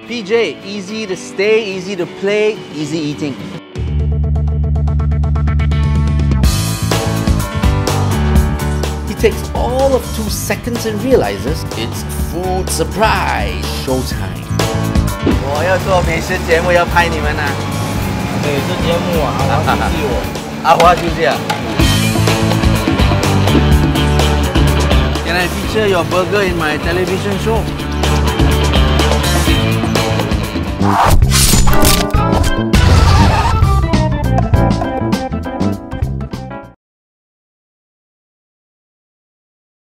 PJ, easy to stay, easy to play, easy eating. He takes all of 2 seconds and realizes it's food surprise showtime. 我要做美食节目，要拍你们啊！ 美食节目啊，阿华休息我。 阿华休息啊。Can I feature your burger in my television show?